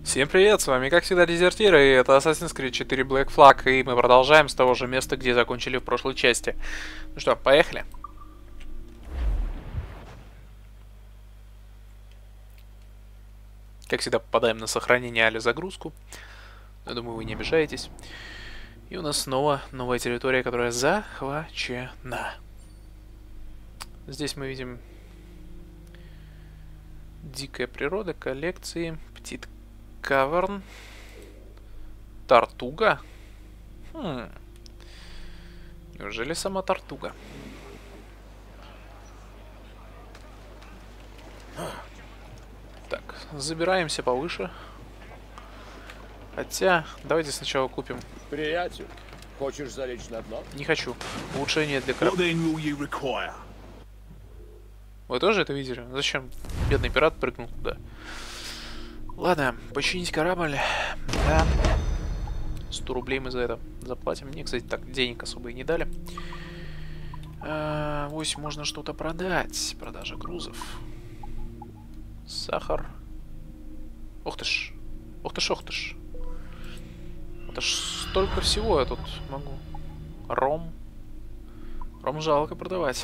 Всем привет, с вами как всегда Дезертиры, и это Assassin's Creed 4 Black Flag, и мы продолжаем с того же места, где закончили в прошлой части. Ну что, поехали. Как всегда попадаем на сохранение или загрузку. Я думаю, вы не обижаетесь. И у нас снова новая территория, которая захвачена. Здесь мы видим дикая природа, коллекции, птиц каверн, тортуга. Неужели сама тортуга? Так, забираемся повыше. Хотя, давайте сначала купим. Приятель, хочешь залечь на дно? Не хочу. Улучшение для корабля. Вы тоже это видели? Зачем бедный пират прыгнул туда? Ладно, починить корабль. Да. 100 рублей мы за это заплатим. Мне, кстати, так денег особо и не дали. Ось можно что-то продать. Продажа грузов. Сахар. Ох ты ж. Ох ты ж, ох ты ж. Это ж столько всего я тут могу. Ром. Ром жалко продавать.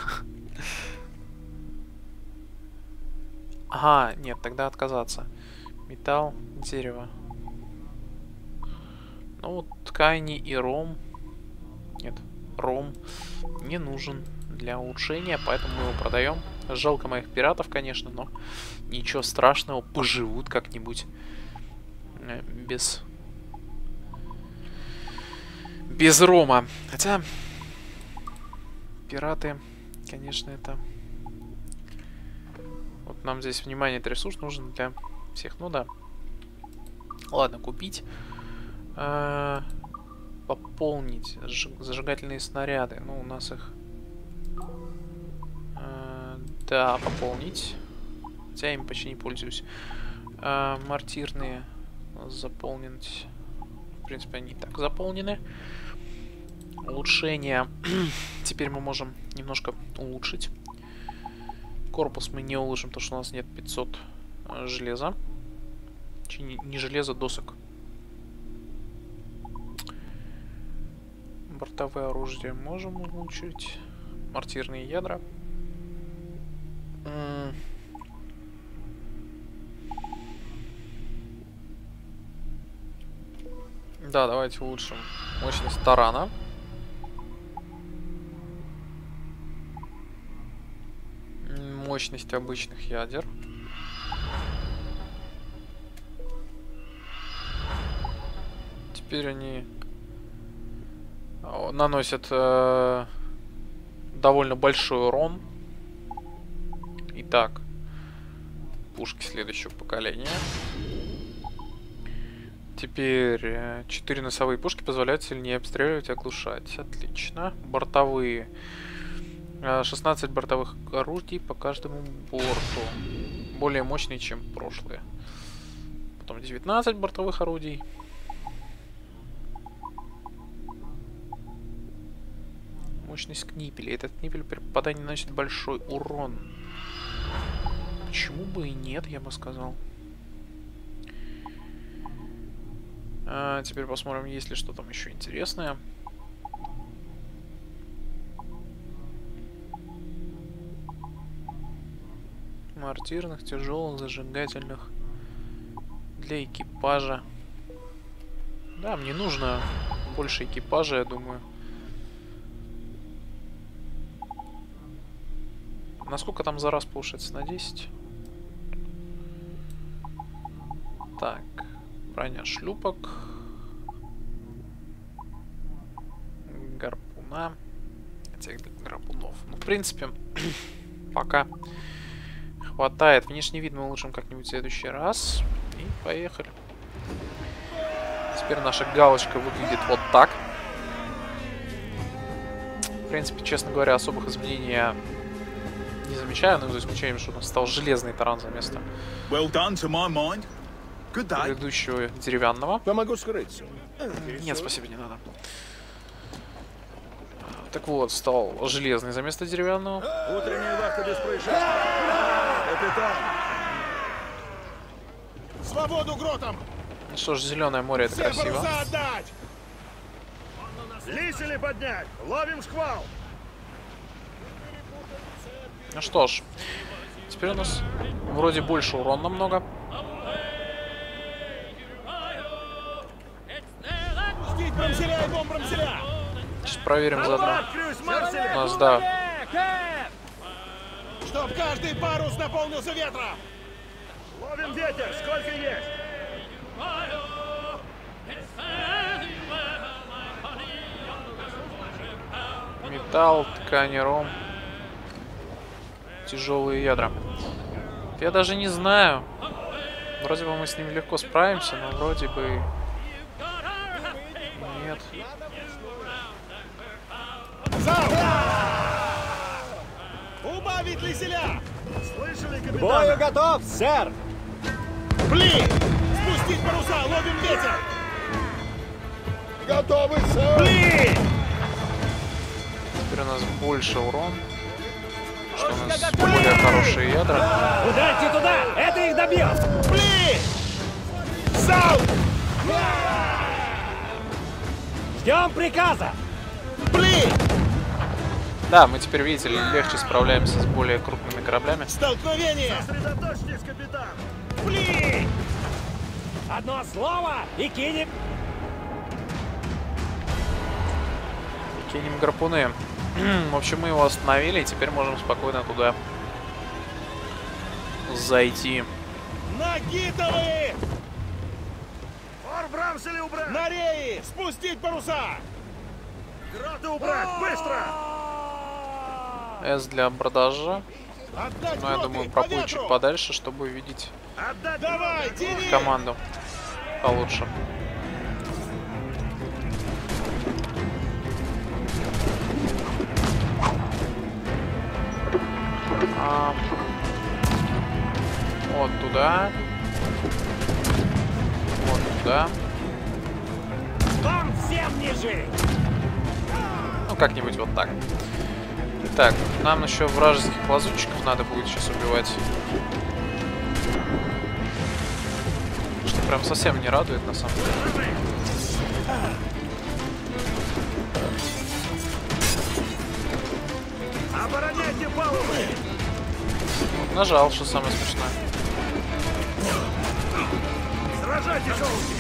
Ага, нет, тогда отказаться. Металл, дерево. Ну вот ткани и ром. Нет, ром не нужен для улучшения, поэтому мы его продаем. Жалко моих пиратов, конечно, но ничего страшного, поживут как-нибудь без рома. Хотя пираты, конечно, это... Вот нам здесь внимание, это ресурс нужен для всех. Ну да. Ладно, купить. Пополнить зажигательные снаряды. Ну, у нас их... да, пополнить. Хотя я им почти не пользуюсь. Мортирные заполнить. В принципе, они и так заполнены. Улучшение. Теперь мы можем немножко улучшить. Корпус мы не улучшим, потому что у нас нет 500 железа. Не железа, досок. Бортовое оружие можем улучшить. Мортирные ядра. Да, давайте улучшим мощность тарана. Мощность обычных ядер. Теперь они наносят довольно большой урон. Итак, пушки следующего поколения. Теперь 4 носовые пушки позволяют сильнее обстреливать и оглушать. Отлично. Бортовые. 16 бортовых орудий по каждому борту. Более мощные, чем прошлые. Потом 19 бортовых орудий. Мощность книпеля. Этот книпель при попадании наносит большой урон. Почему бы и нет, я бы сказал. Теперь посмотрим, есть ли что там еще интересное. Мортирных, тяжелых, зажигательных. Для экипажа. Да, мне нужно больше экипажа, я думаю. Насколько там за раз получается? На 10? Так. Броня шлюпок. Гарпуна. Хотя гарпунов. Ну, в принципе, пока хватает. Внешний вид мы улучшим как-нибудь в следующий раз. И поехали. Теперь наша галочка выглядит вот так. В принципе, честно говоря, особых изменений я не замечаю, но за исключением, что у нас стал железный таран за место предыдущего деревянного. Помогу скрыться. Нет, спасибо, не надо. Так вот, стал железный за место деревянного. Утренняя вахта без происшествий. Капитан. свободу гротам! Ну что ж, зеленое море, это Все красиво. паруса отдать! Лисели поднять! Ловим шквал! Ну что ж, теперь у нас вроде больше урона намного. Пустить брамселя и бомбрамселя! Сейчас проверим заодно. У нас, да, Чтоб каждый парус наполнился ветра! Ловим ветер! Сколько есть! металл, ткани, ром. Тяжелые ядра. Я даже не знаю. Вроде бы мы с ним легко справимся, но вроде бы... Нет. Залп! Убавить лиселя! Слышали, капитан? Бою готов, сэр! Пли! Спустить паруса! Ловим ветер! Готовы, сэр! Пли! Теперь у нас больше урон. Что у нас более хорошие ядра. Ударьте туда! Это их добьет! Пли! Залп! Ждем приказа! Пли! Да, мы теперь, видите, легче справляемся с более крупными кораблями. Столкновение! Сосредоточьтесь, капитан! Пли! Одно слово и кинем! Кинем гарпуны. В общем, мы его остановили, и теперь можем спокойно туда зайти. Нагитовы! Фор брамсели убрать! На реи! Спустить паруса! Гроты убрать! Быстро! С для абордажа. Отдать Но я гроты! думаю, По проплыть чуть ветру! подальше, чтобы увидеть Отдать Давай, гроты! тяни! команду получше. Вот туда. Вот туда. Вам всем не жить! Ну, как-нибудь вот так. Так, нам еще вражеских лазутчиков надо будет сейчас убивать. Что прям совсем не радует, на самом деле. Обороняйте палубы! Вот, нажал, что самое смешное. Сражайтесь, желуди!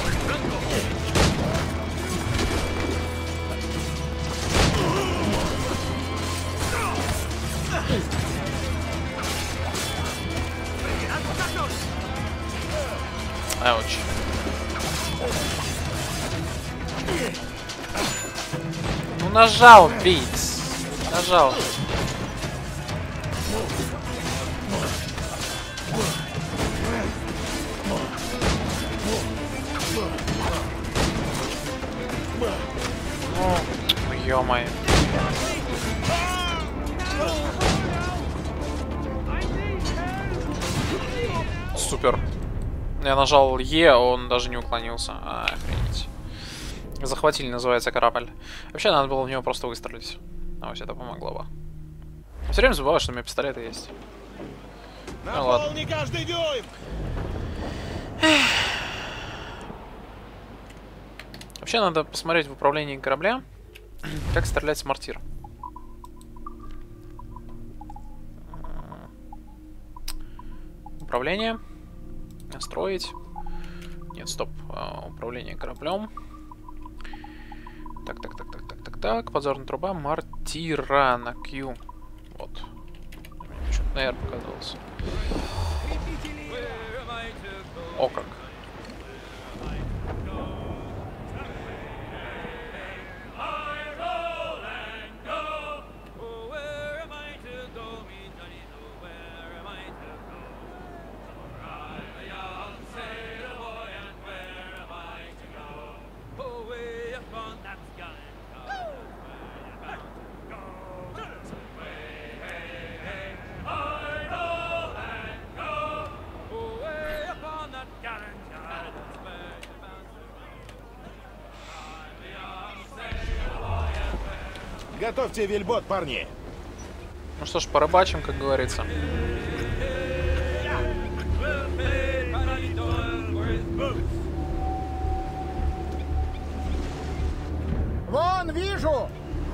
Ауч. Ну нажал бить. Нажал. Ну, ё-моё. Супер. Я нажал Е, он даже не уклонился. Охренеть. Захватили, называется, корабль. Вообще, надо было в него просто выстрелить. А вот это помогло бы. Все время забываю, что у меня пистолеты есть. Ну ладно. Наполни каждый дюйм! Вообще, надо посмотреть в управлении корабля, как стрелять с мортир. Управление. Настроить. Нет, стоп. Управление кораблем. Так. Подзорная труба. Мортира на Q. Вот. Мне почему-то на R показалось. О как. Готовьте вельбот, парни! Ну что ж, порыбачим, как говорится. вижу!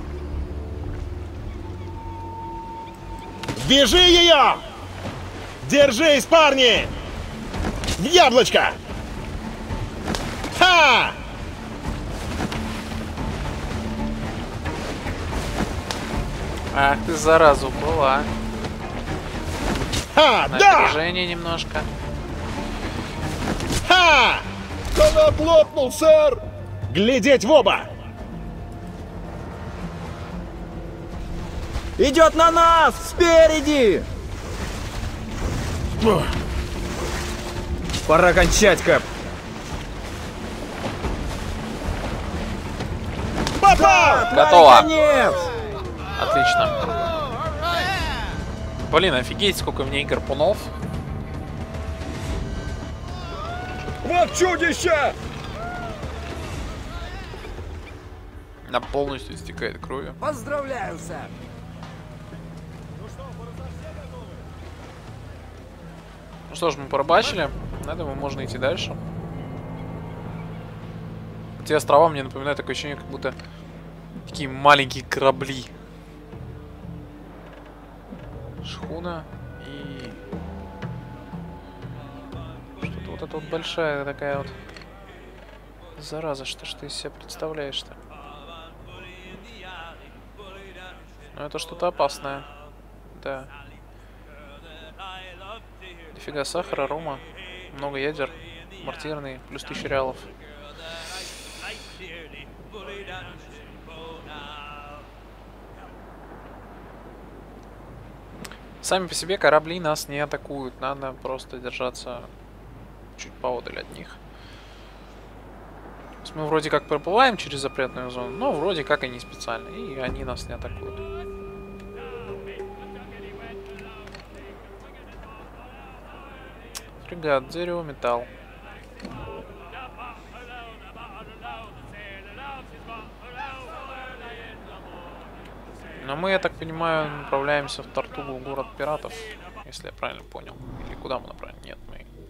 Вяжи ее! Держись, парни! В яблочко! Ха! Ах ты, зараза, была. Ха! Да! Напряжение немножко. Ха! Канат лопнул, сэр! Глядеть в оба! Идет на нас! Спереди! Пора кончать, Кэп. Попал! Готово. Наконец! Отлично. Блин, офигеть, сколько у меня игр гарпунов. Вот чудище! Она полностью истекает кровью. Поздравляю, сэр! Ну что ж, мы порыбачили. На этом можно идти дальше. Эти острова мне напоминают такое ощущение, как будто такие маленькие корабли. Шхуна и... Что-то вот это вот большая такая вот... Зараза, что ж ты из себя представляешь-то? Ну это что-то опасное. Да. Дофига сахара, рома, много ядер, мортирный, плюс 1000 реалов. Сами по себе корабли нас не атакуют, надо просто держаться чуть поодаль от них. То есть мы вроде как проплываем через запретную зону, но вроде как и не специально, и они нас не атакуют. Фрегат, дерево, металл. Но мы, я так понимаю, направляемся в Тартугу, город пиратов, если я правильно понял. Или куда мы направляемся? Нет,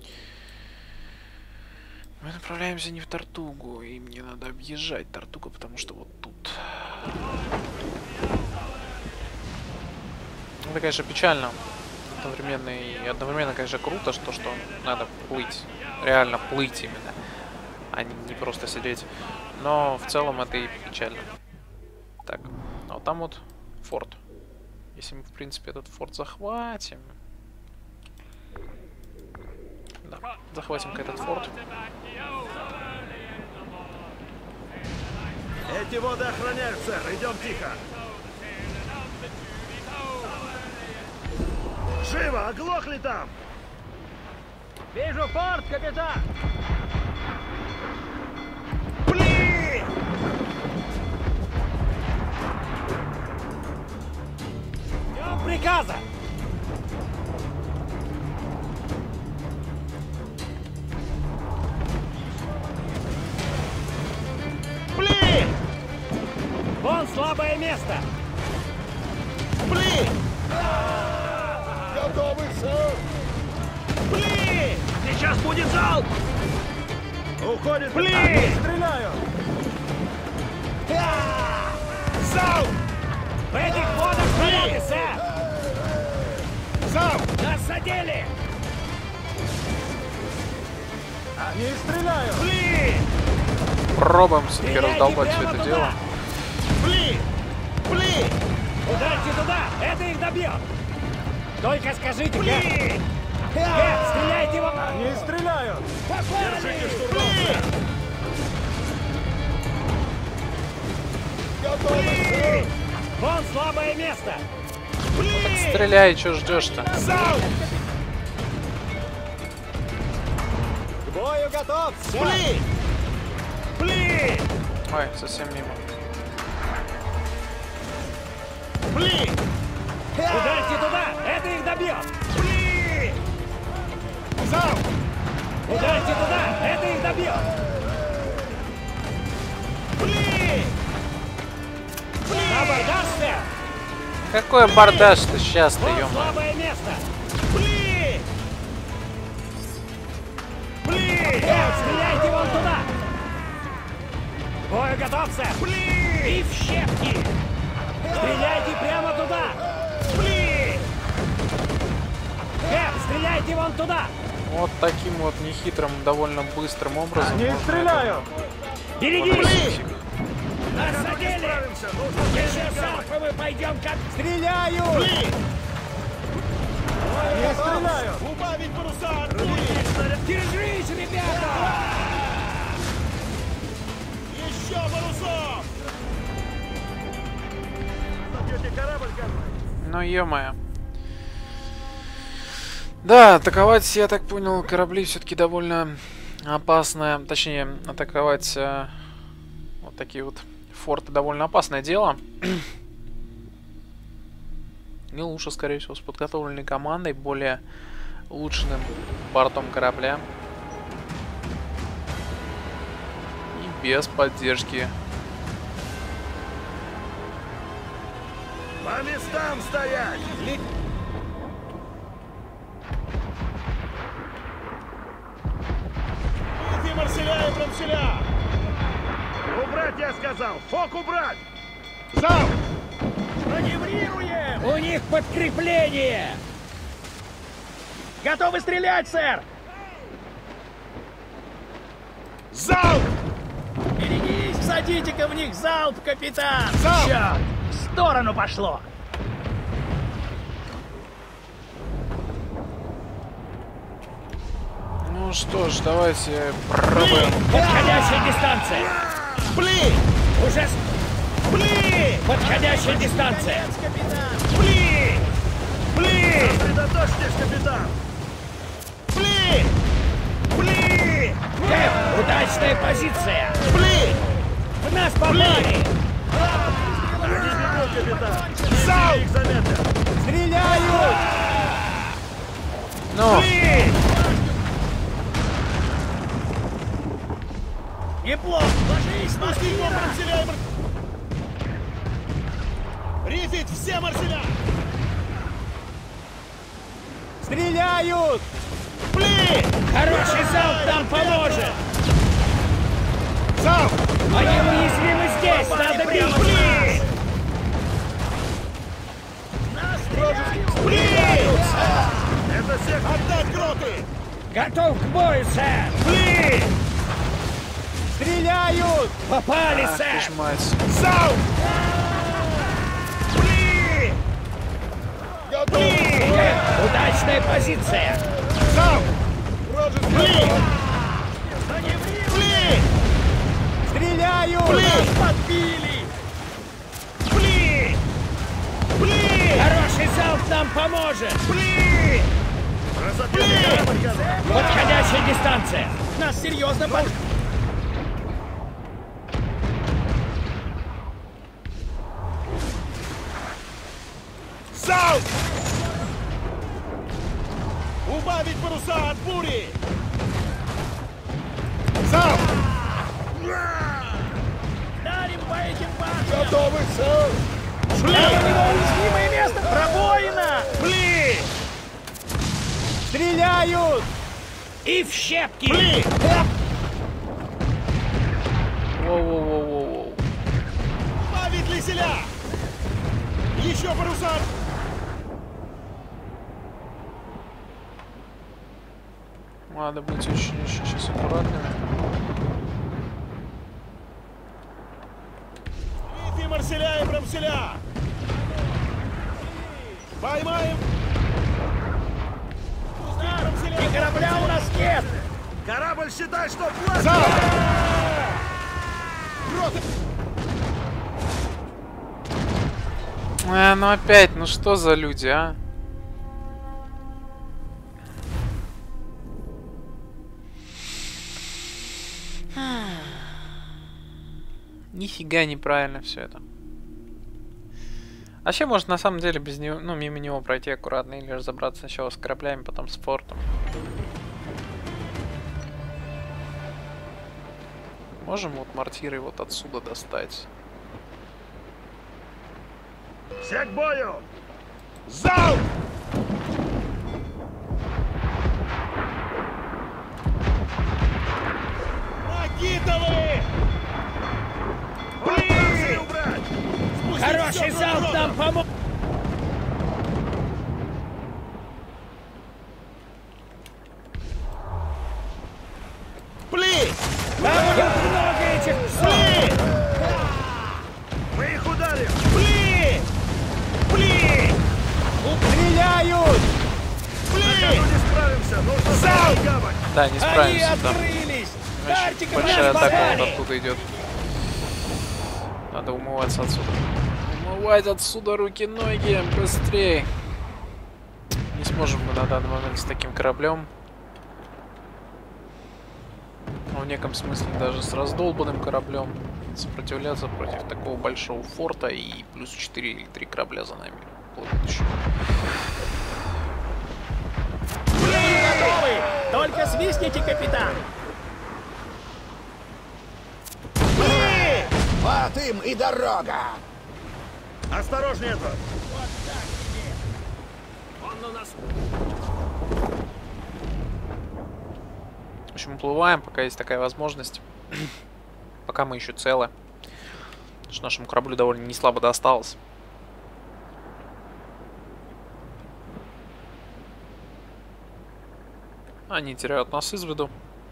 мы направляемся не в Тартугу, и мне надо объезжать Тартугу, потому что вот тут. Это, конечно, печально. Одновременно, конечно, круто, что надо плыть. Реально плыть именно. А не просто сидеть. Но в целом это и печально. Так, а вот там вот форт. Если мы, в принципе, этот форт захватим. Да, захватим-ка этот форт. Эти воды охраняют, сэр. Идем тихо. Живо! Оглохли там! Вижу форт, капитан! Блин! Ждем приказа! Блин! Вон слабое место! Блин! Готовы, сэр! Блин! Сейчас будет залп! Уходит! Блин! Стреляю! Залп! В этих водах снаряды, сэр! Залп! Нас задели! Они стреляют! Блин! Пробуем все-таки Стреляйте раздолбать все прямо это туда! дело. Блин! Блин! Ударьте туда! Это их добьет! Только скажите, Кэп! Блин! Кэп, стреляйте его! Они стреляют! Попали! Блин! Готовы, сэр! Вон слабое место! Блин! Стреляй, что ждешь-то? Залп! К бою готов, сэр! Блин! Блин! Ой, совсем мимо. Блин! Ударьте туда! Это их добьет! Блин! Залп! Ударьте туда! Это их добьет! Блин! На абордаж, сэр! Какой абордаж-то сейчас-то, Вон ё-моё. слабое место! Блин! Блин! Кэп, стреляйте вон туда! К бою готов, сэр! И в щепки! Стреляйте прямо туда! Кэп, стреляйте вон туда! Вот таким вот нехитрым, довольно быстрым образом. Они стреляют! Берегись! Нас задели! Еще залпом мы пойдем как... Стреляю! Они стреляют! Убавить паруса! Держись, ребята! Еще парусов! Забьете корабль, конвой! Ну, е-мое. Да, атаковать, я так понял, корабли все-таки довольно опасно. Точнее, атаковать вот такие вот форты довольно опасное дело. И лучше, скорее всего, с подготовленной командой, более улучшенным бортом корабля. И без поддержки. По местам стоять! Иди, Марселя и Брамселя! Убрать, я сказал! Фок убрать! Залп! Маневрируем! У них подкрепление! Готовы стрелять, сэр! Залп! Берегись! Садите-ка в них залп, капитан! Залп! Черт! В сторону пошло! Ну что ж, давайте пробуем. Подходящая дистанция! Блин! Уже Блин! подходящая дистанция! Блин! Блин! Сосредоточьтесь, капитан! Блин! Блин! Кэп, удачная позиция! Блин! В нас попали! Они бегут, капитан! Залп! Их заметят! Стреляют! Ну, Блин! Неплохо! Ложись! Спусти его, Марселя и Рифить все Марселя! Стреляют! Блин! Хороший залп нам поможет! Залп! Они уязвимы здесь! Надо бить! Блин! Блин! Это сектор! Отдать гроты! Готов к бою, сэр! Блин! Стреляют! Попали, ах ты сэр! ж мать. Залп! Блин! Блин! Кэп, удачная позиция! Залп! Блин! Блин! Стреляют! Блин! Подбили! Блин! Блин! Хороший залп нам поможет! Блин! Разобьете корабль, конвой! Подходящая дистанция! Нас серьезно под... Залп! Убавить паруса от бури! Залп! Дарим по этим башням! Готовы, сэр! У него уязвимое место! Пробоина! Блин! Стреляют! И в щепки! Блин! Воу-воу-воу-воу-воу. Убавить лиселя! Еще паруса! Надо быть очень-очень сейчас аккуратными. Рифи Марселя и Брамселя! Поймаем! И корабля у нас нет! Корабль считай, что платит! Залп! Гроты! Ну опять, ну что за люди, а? Нифига неправильно все это. Вообще, может, на самом деле без него, ну, мимо него пройти аккуратно или разобраться сначала с кораблями, потом с фортом. Можем вот мортиры вот отсюда достать. Все к бою! Залп! Накидывай! нам помочь! Пли! Там у них много этих псов! Пли! Мы их ударим! Пли! Пли! Стреляют! Пли! Ну не справимся! Нужно Сам! закрыть гавань! Да, не Они справимся там. открылись! Очень Тартиком большая нас атака попали! вот оттуда идет. Надо умываться отсюда. Умывать отсюда руки-ноги, быстрее. Не сможем мы на данный момент с таким кораблем. Но в неком смысле даже с раздолбанным кораблем сопротивляться против такого большого форта и плюс 4 или 3 корабля за нами. Плывут еще. Готовы! Только свистните, капитан! Вот им и дорога! Осторожнее, Эдвард! Он у нас... В общем, уплываем, пока есть такая возможность. Пока мы еще целы. Потому что нашему кораблю довольно не слабо досталось. Они теряют нас из виду.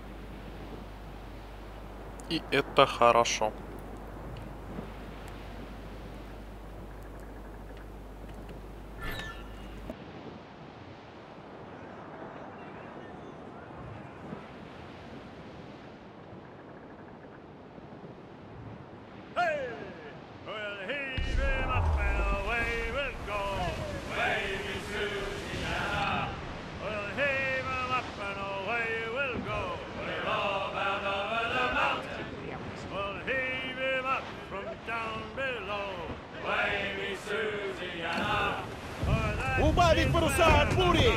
И это хорошо. Hey! We'll heave him up and away we'll go. Wavy Susanna. We'll heave him up and away we'll go. We're all bound over the mountain. We'll heave him up from down below. Wavy Susanna. Убавить паруса от бури!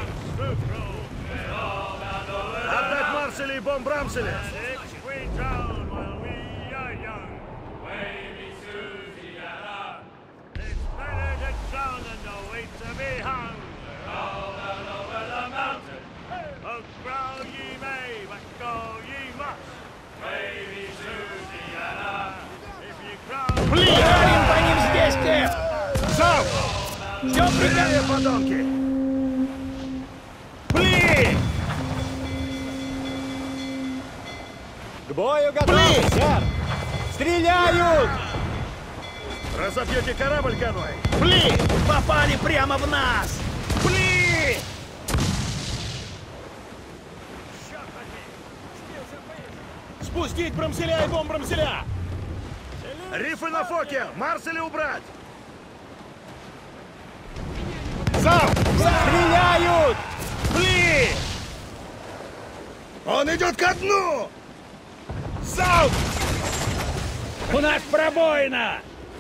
Отдать Марселе и бомб Рамселе! We drown while we are young. Wavy Susanna. It's better to drown than to wait to be hung. All down over the mountain. Oh, growl ye may, but go ye must. Wavy Susanna. If you growl... Ударим по ним здесь, Кэп! Сам! Все Прикрытие, подонки! Пли! К бою готов, сэр! Стреляют! Разобьете корабль, Конвой! Пли! Попали прямо в нас! Пли! Спустить брамселя и бомб брамселя! Рифы на фоке! Марселе убрать! Сам! Стреляют! Пли! Он идет ко дну! Сам! У нас пробоина!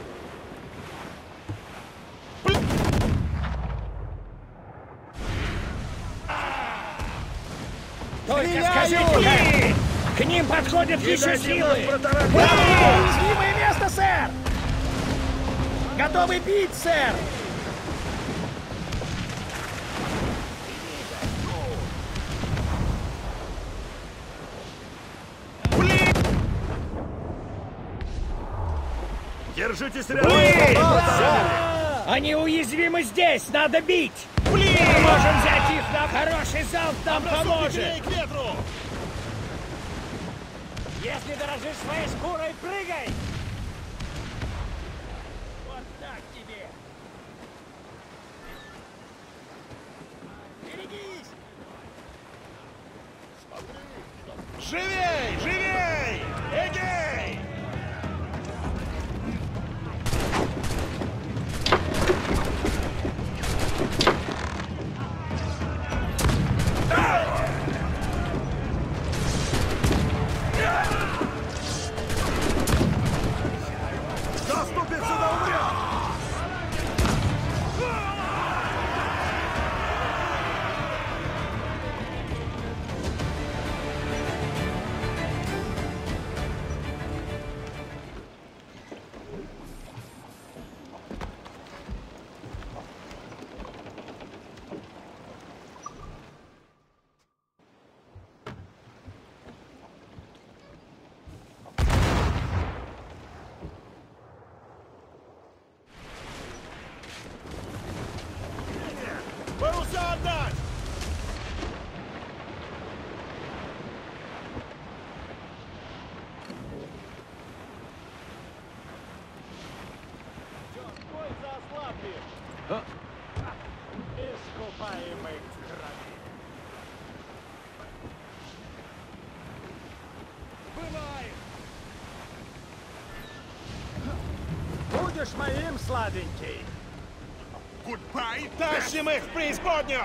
Только скажите, к ним подходят еще Кидайте в нас силы! протаранку! Уязвимое место, сэр! Готовы бить, сэр! Держитесь рядом! Они уязвимы здесь, надо бить! Мы можем взять их, на хороший залп нам поможет! К ветру! Если дорожишь своей шкурой, прыгай! Вот так тебе! Берегись! Живей! Живей! Эгей! Наступит сюда, умрет! будешь моим, сладенький. Тащим их в преисподнюю!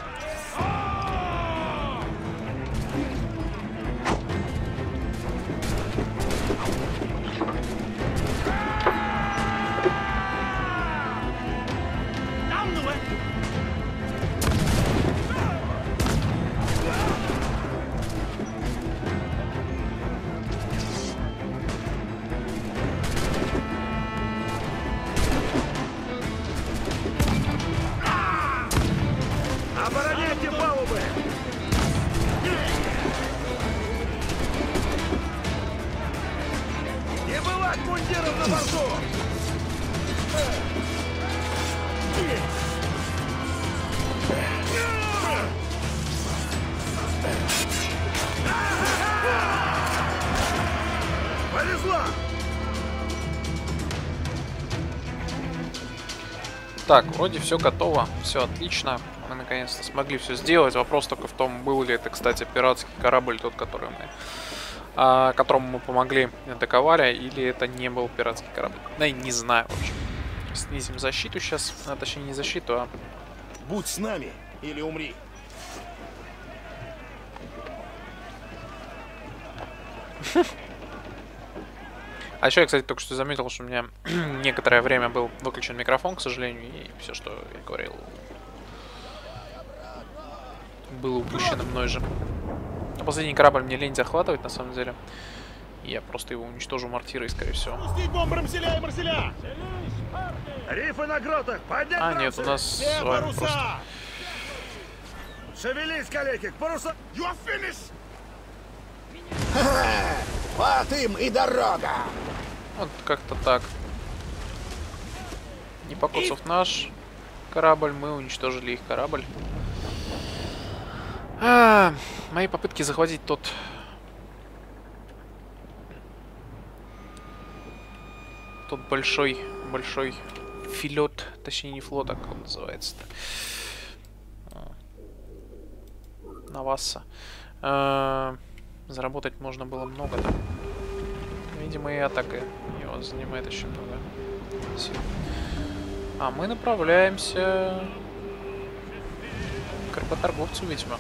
Обороняйте палубы! Не бывать мундиров на борту! Повезло! Так, вроде все готово, все отлично. Мы наконец-то смогли все сделать. Вопрос только в том, был ли это, кстати, пиратский корабль, тот, который которому мы помогли атаковали, или это не был пиратский корабль. Да, не знаю, в общем. Снизим защиту сейчас, точнее не защиту, а... Будь с нами или умри. А еще я, кстати, только что заметил, что у меня некоторое время был выключен микрофон, к сожалению, и все, что я говорил, было упущено мной же. А последний корабль мне лень захватывать, на самом деле. Я просто его уничтожу мортирой, скорее всего. Пустить бомбы Марселя и Марселя! Рифы на гротах! Поднять А, нет, у нас Все с вами паруса! просто... Шевелись, калеки, к парусам! You are finished! Вот им и дорога! Вот как-то так. Не покоцав наш корабль, мы уничтожили их корабль. Мои попытки захватить тот большой филет, точнее не флот, а как он называется-то, Навасса. Заработать можно было много там. Видимо, и атака его занимает очень много сил. А мы направляемся к рыботорговцу, видимо.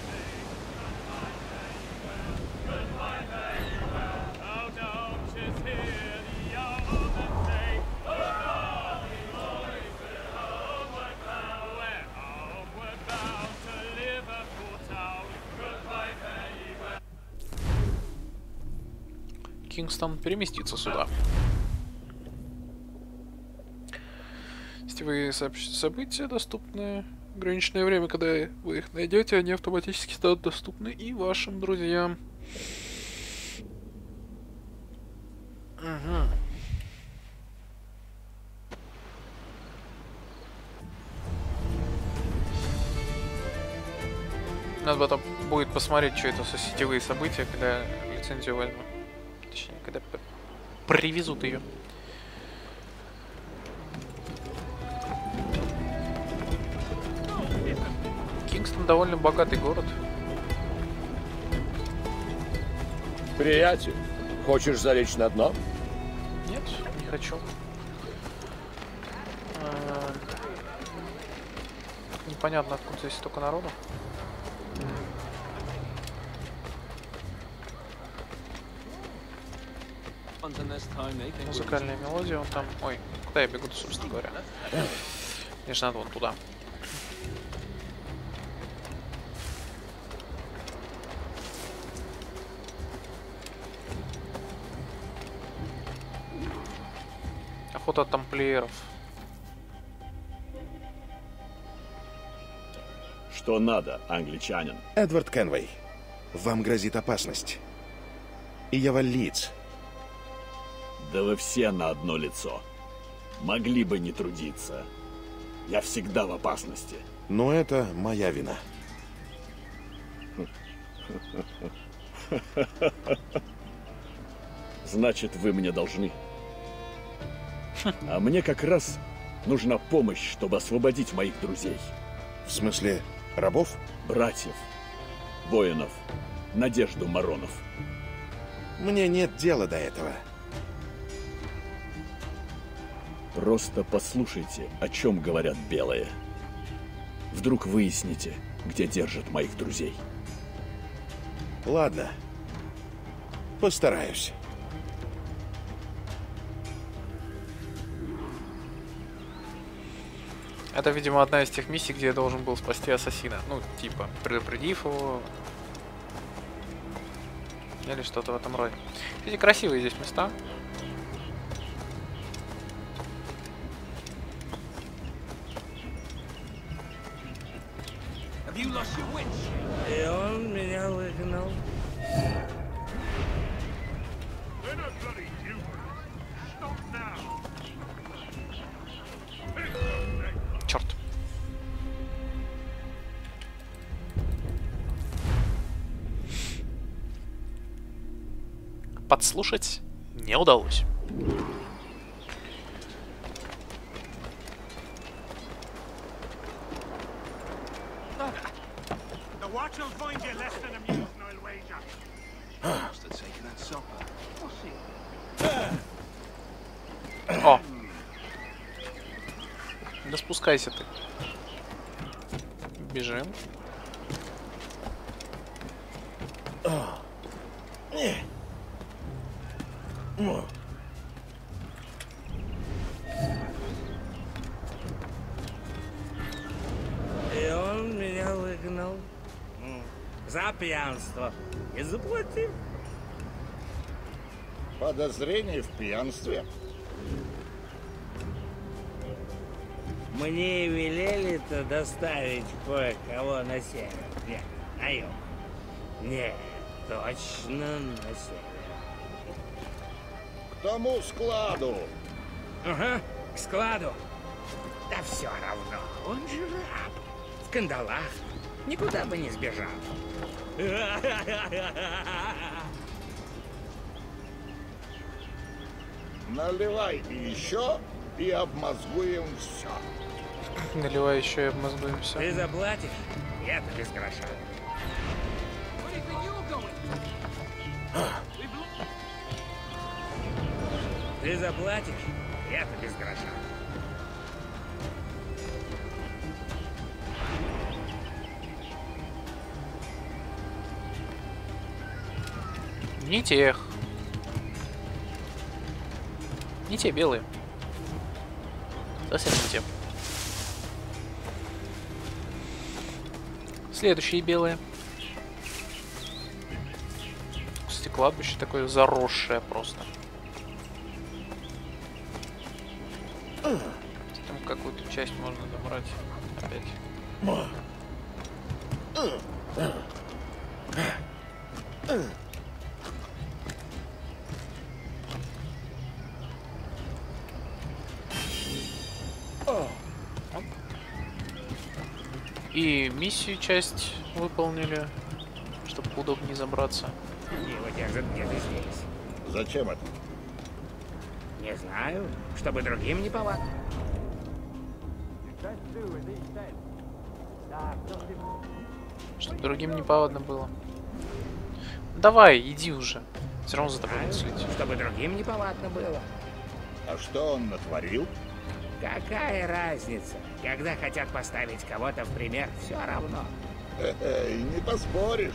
Кингстон переместится сюда. Сетевые события доступны. Ограниченное время, когда вы их найдете, они автоматически станут доступны и вашим друзьям. Угу. Надо потом будет посмотреть, что это за сетевые события, когда лицензию возьму. Точнее, когда привезут ее. Кингстон довольно богатый город. Приятель, хочешь залечь на дно? Нет, не хочу. Непонятно, откуда здесь столько народу. Музыкальная мелодия, он там... Ой, куда я бегу, собственно говоря? Конечно, надо вон туда. Охота тамплиеров. Что надо, англичанин? Эдвард Кенвей, вам грозит опасность. И я валлиец. Да вы все на одно лицо. Могли бы не трудиться. Я всегда в опасности. Но это моя вина. Значит, вы мне должны. А мне как раз нужна помощь, чтобы освободить моих друзей. В смысле, рабов? Братьев, воинов, Надежду Маронов. Мне нет дела до этого. Просто послушайте, о чем говорят белые. Вдруг выясните, где держат моих друзей. Ладно. Постараюсь. Это, видимо, одна из тех миссий, где я должен был спасти ассасина. Ну, типа, предупредив его. Или что-то в этом роде. Кстати, красивые здесь места. И он меня выгнал. They're not bloody humans. Stop now. Черт. Подслушать не удалось. The watch will find you less than amused, I'll wager. О! Да спускайся ты. Бежим. И он меня выгнал. За пьянство. И заплатил. Подозрение в пьянстве. Мне велели-то доставить кое-кого на север. Нет, на юг. Нет, точно на север. К тому складу. Ага, к складу. Да все равно, он же раб. В кандалах. Никуда бы не сбежал. Наливай еще и обмозгуем все. Наливай еще и обмозгуем все. Ты заплатишь, я-то без гроша. Ты заплатишь, я-то без гроша. Не тех. Не те белые. Совсем не те. Следующие белые. Кстати, кладбище такое заросшее просто. Там какую-то часть можно забрать опять. И миссию часть выполнили, чтобы удобнее забраться. Его держат где-то здесь. Зачем это? Не знаю, чтобы другим не повадно. Чтобы другим неповадно было. Давай, иди уже. Все равно за тобой Знаю, не следить. чтобы другим не повадно было. А что он натворил? Какая разница? Когда хотят поставить кого-то в пример, все равно. Не поспоришь.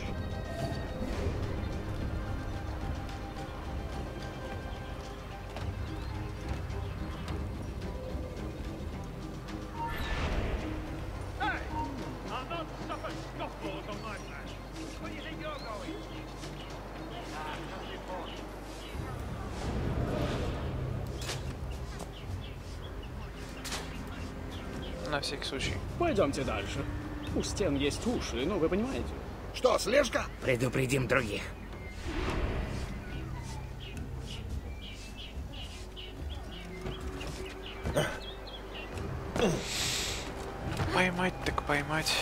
Hey! I'll not suffer scofflaws on my plan. Where do you think you're going? На всякий случай. Пойдемте дальше. У стен есть уши, ну вы понимаете. Что, слежка? Предупредим других. Поймать так поймать.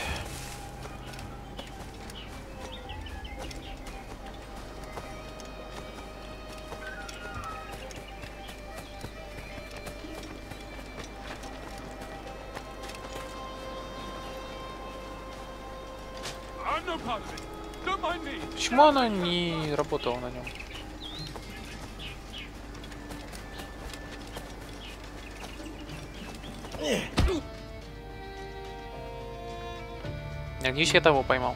I'm no part of it. Don't mind me. Почему она не работала на нем? Надеюсь, я того поймал.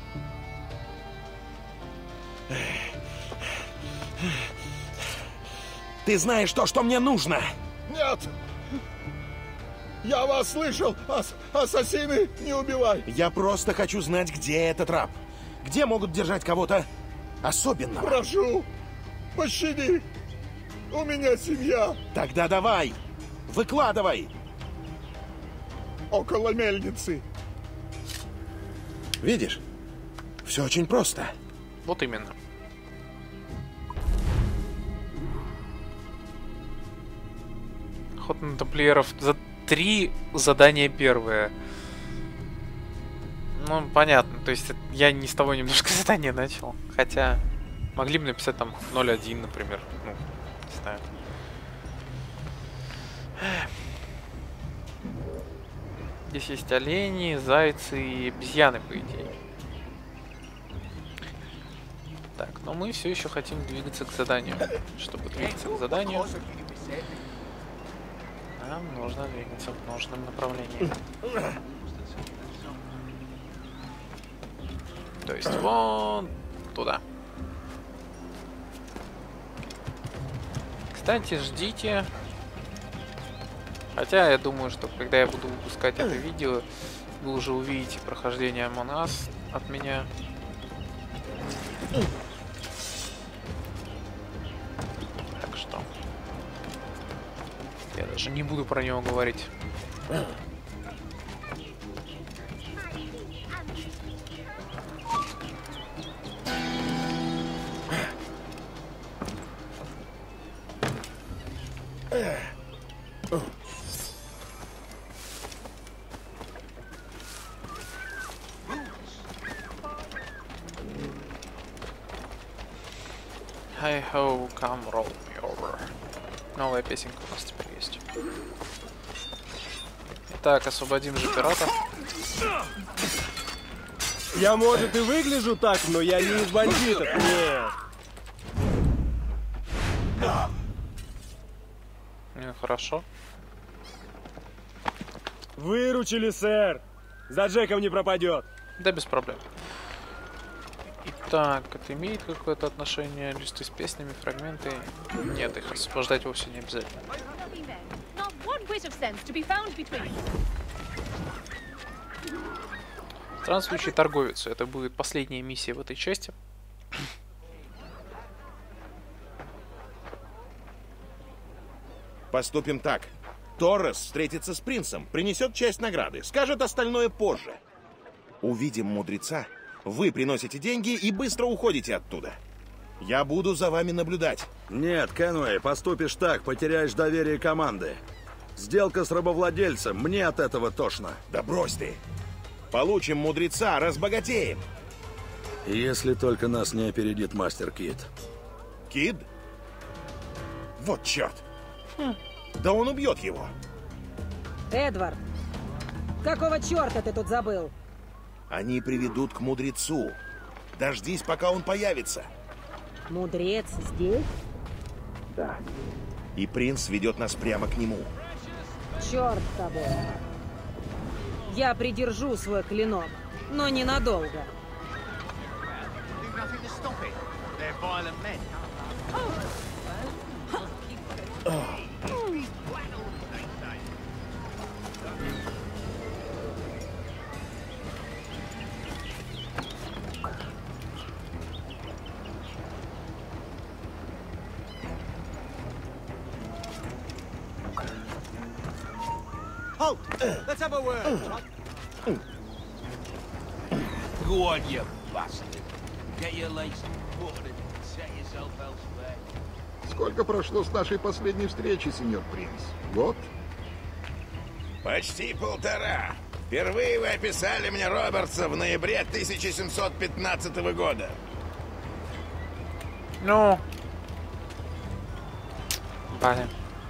Ты знаешь то, что мне нужно. Нет! Я вас слышал! Ассасины, не убивай! Я просто хочу знать, где этот раб. Где могут держать кого-то особенного. Прошу, пощади! У меня семья! Тогда давай, выкладывай. Около мельницы. Видишь? Все очень просто. Вот именно. Ход на тамплиеров за 3 задания первое. Ну, понятно. То есть я не с того немножко задания начал. Хотя могли бы написать там 0.1, например. Ну, не знаю. Здесь есть олени, зайцы и обезьяны, по идее. Так, но мы все еще хотим двигаться к заданию. Чтобы двигаться к заданию, нам нужно двигаться в нужном направлении. То есть вон туда. Кстати, ждите. Хотя я думаю, что когда я буду выпускать это видео, вы уже увидите прохождение Among Us от меня. Так что я даже не буду про него говорить. Hey ho, come roll me over. Новая песенка у нас теперь есть. Итак, освободим же пиратов. Я, может, и выгляжу так, но я не из бандитов, нет. Хорошо. Выручили, сэр. За Джеком не пропадет. Да, без проблем. Итак, это имеет какое-то отношение? Листы с песнями, фрагменты? Нет, их освобождать вовсе не обязательно. Странствующий торговец. Это будет последняя миссия в этой части. Поступим так. Торрес встретится с принцем, принесет часть награды, скажет остальное позже. Увидим мудреца, вы приносите деньги и быстро уходите оттуда. Я буду за вами наблюдать. Нет, Кенуэй, поступишь так, потеряешь доверие команды. Сделка с рабовладельцем, мне от этого тошно. Да брось ты. Получим мудреца, разбогатеем. Если только нас не опередит мастер Кид. Кид? Вот черт. Да он убьет его. Эдвард, какого черта ты тут забыл? Они приведут к мудрецу. Дождись, пока он появится. Мудрец здесь? Да. И принц ведет нас прямо к нему. Черт с тобой. Я придержу свой клинок, но ненадолго. Halt! Let's have a word. Go on, you bastard. Get your lace buttoned and set yourself elsewhere. Сколько прошло с нашей последней встречи, сеньор принц? Год? Почти 1,5. Впервые вы описали мне Робертса в ноябре 1715 года. Ну... Блин.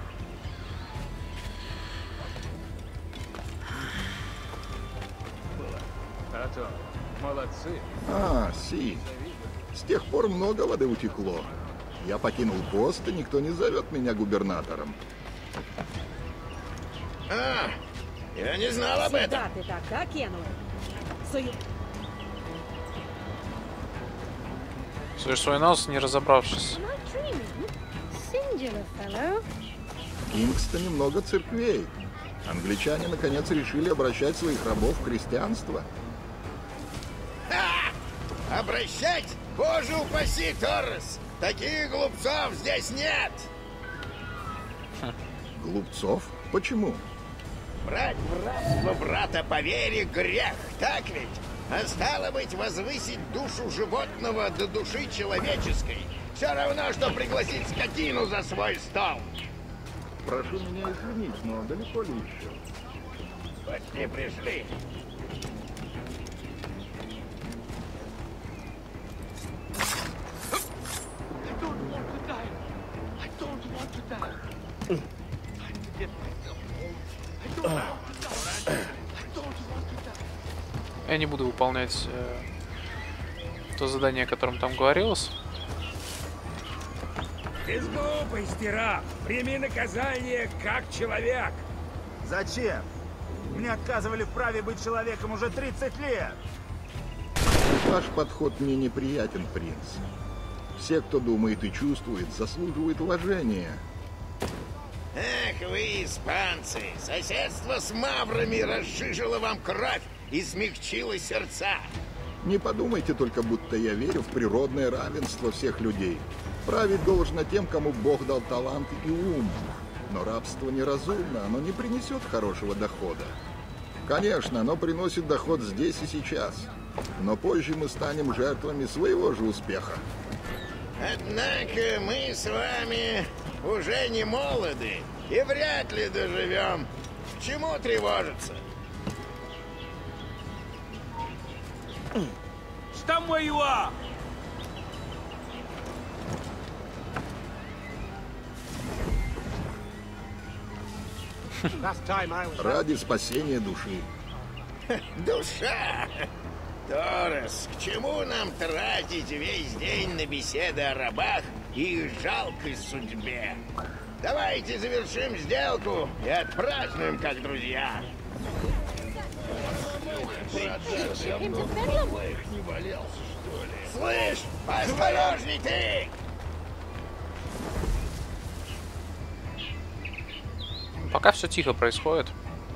Молодцы. Си. С тех пор много воды утекло. Я покинул пост, и никто не зовет меня губернатором. Я не знал об этом. Сюда ты так, да, Кенуэль? Суешь свой нос, не разобравшись. В Кингстоне много церквей. Англичане наконец решили обращать своих рабов в христианство. Обращать? Боже упаси, Торрес! Таких глупцов здесь нет! Глупцов? Почему? Брать в рабство брата по вере грех, так ведь? А стало быть, возвысить душу животного до души человеческой все равно, что пригласить скотину за свой стол. Прошу меня извинить, но далеко ли еще? Почти пришли. Я не буду выполнять то задание, о котором там говорилось. Без глупости, раб! Прими наказание как человек! Зачем? Мне отказывали в праве быть человеком уже 30 лет! Ваш подход мне неприятен, принц. Все, кто думает и чувствует, заслуживают уважения. Эх вы, испанцы! Соседство с маврами разжижило вам кровь и смягчило сердца. Не подумайте только, будто я верю в природное равенство всех людей. Править должно тем, кому Бог дал талант и ум. Но рабство неразумно, оно не принесет хорошего дохода. Конечно, оно приносит доход здесь и сейчас. Но позже мы станем жертвами своего же успеха. Однако мы с вами уже не молоды и вряд ли доживем. К чему тревожиться? Stand where you are! Ради спасения души. Душа! Торрес, к чему нам тратить весь день на беседы о рабах и их жалкой судьбе? Давайте завершим сделку и отпразднуем как друзья. Слышь, осторожней ты! Пока все тихо происходит.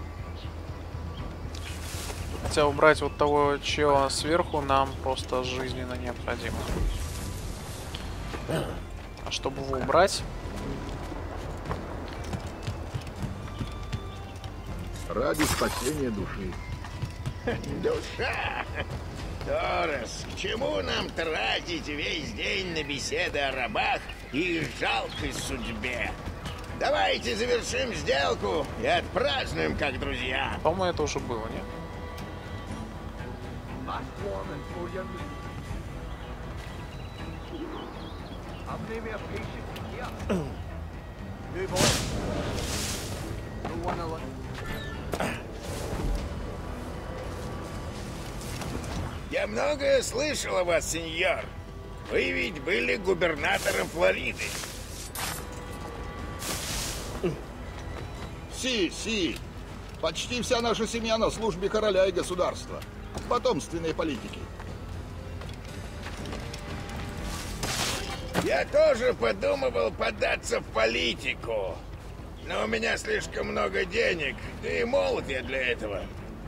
Хотя убрать вот того чела сверху нам просто жизненно необходимо. А чтобы его убрать... Ради спасения души. Душа! Торрес, к чему нам тратить весь день на беседы о рабах и их жалкой судьбе? Давайте завершим сделку и отпразднуем как друзья. По-моему, это уже было, нет? Я многое слышал о вас, сеньор. Вы ведь были губернатором Флориды. Си. Почти вся наша семья на службе короля и государства. Потомственные политики. Я тоже подумывал податься в политику. Но у меня слишком много денег, да и молод я для этого.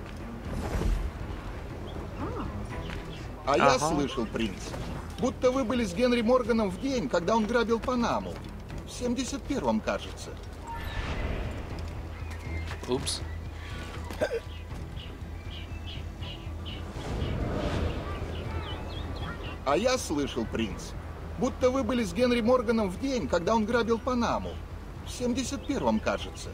А я слышал, принц, будто вы были с Генри Морганом в день, когда он грабил Панаму. В 71-м, кажется. Упс. А я слышал, принц, будто вы были с Генри Морганом в день, когда он грабил Панаму. В 71-м, кажется.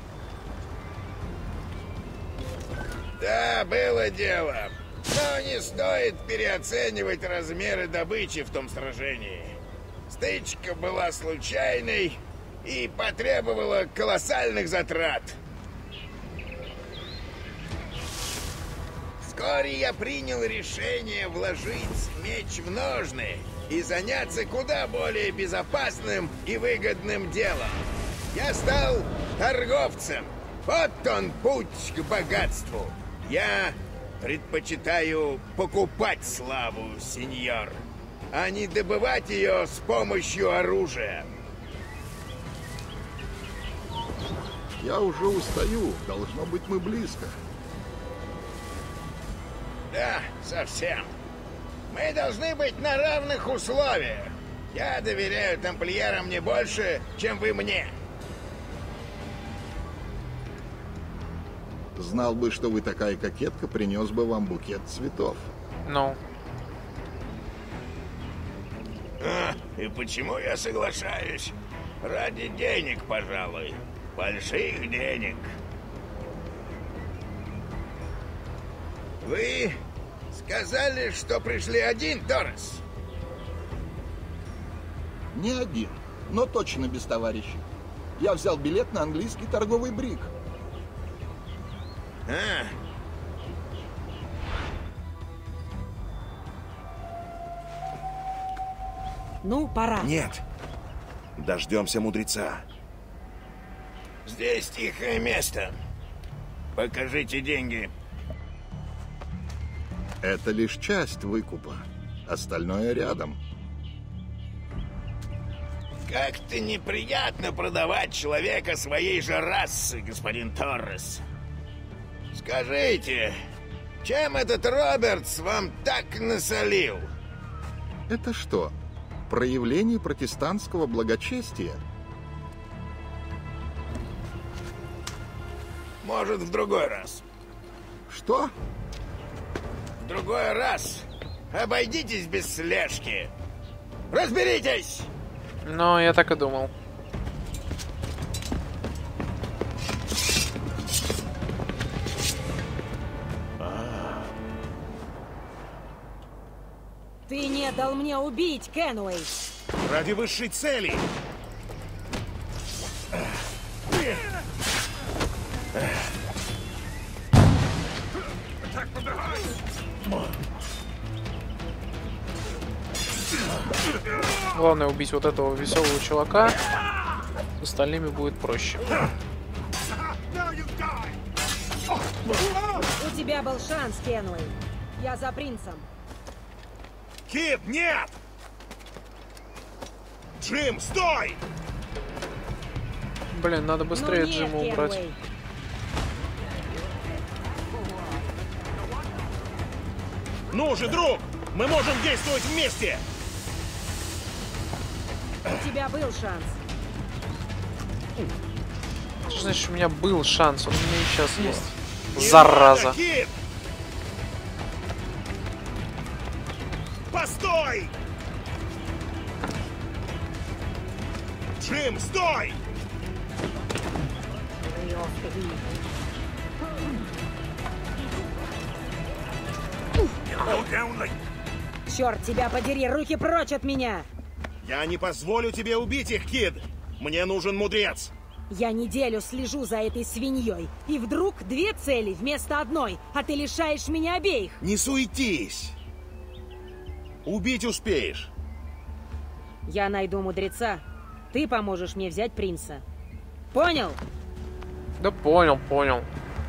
Да, было дело. Но не стоит переоценивать размеры добычи в том сражении. Стычка была случайной и потребовала колоссальных затрат. Вскоре я принял решение вложить меч в ножны и заняться куда более безопасным и выгодным делом. Я стал торговцем Вот он путь к богатству. Я предпочитаю покупать славу, сеньор, а не добывать ее с помощью оружия. Я уже устаю. Должно быть, мы близко. Да, совсем. Мы должны быть на равных условиях. Я доверяю тамплиерам не больше, чем вы мне. Знал бы, что вы такая кокетка, принес бы вам букет цветов. Ну. И почему я соглашаюсь? Ради денег, пожалуй. Больших денег. Вы сказали, что пришли один, Торрес? Не один, но точно без товарища. Я взял билет на английский торговый бриг. Ну, пора. Нет. Дождемся мудреца. Здесь тихое место. Покажите деньги. Это лишь часть выкупа. Остальное рядом. Как-то неприятно продавать человека своей же расы, господин Торрес. Скажите, чем этот Робертс вам так насолил? Это что, проявление протестантского благочестия? Может, в другой раз. Что? В другой раз. Обойдитесь без слежки. Разберитесь! Ну, я так и думал. Ты не дал мне убить Кенуэй. Ради высшей цели. Главное убить вот этого веселого чувака. С остальными будет проще. У тебя был шанс, Кенуэй. Я за принцем. Кид, нет! Джим, стой! Блин, надо быстрее Джима убрать. Кенуэй. Ну же, друг! Мы можем действовать вместе! У тебя был шанс. Что значит, у меня был шанс? Он у меня и сейчас есть. Зараза. Кид! Постой! Джим, стой! Черт тебя подери, руки прочь от меня! Я не позволю тебе убить их, Кид! Мне нужен мудрец! Я неделю слежу за этой свиньей, и вдруг две цели вместо одной, а ты лишаешь меня обеих! Не суетись! Убить успеешь! Я найду мудреца, ты поможешь мне взять принца. Понял? Да понял, понял.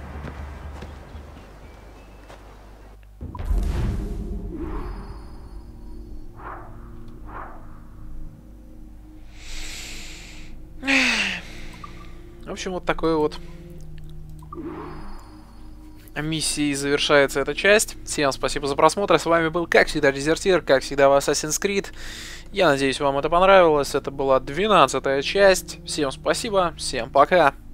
В общем, вот такой вот миссией завершается эта часть. Всем спасибо за просмотр. С вами был, как всегда, Дезертир, как всегда, в Assassin's Creed. Я надеюсь, вам это понравилось. Это была 12-я часть. Всем спасибо, всем пока.